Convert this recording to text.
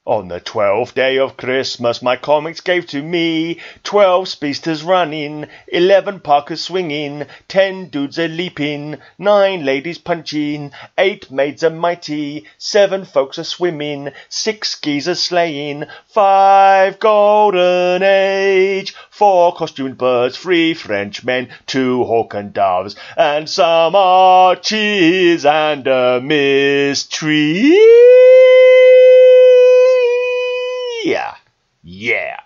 On the 12th day of Christmas, my comics gave to me 12 speedsters running, 11 parkers swinging, 10 dudes a-leaping, 9 ladies punching, 8 maids a-mighty, 7 folks a-swimming, 6 geezers sleighing, 5 golden age, 4 costumed birds, 3 Frenchmen, 2 hawk and doves, and some arches and a mystery. Yeah.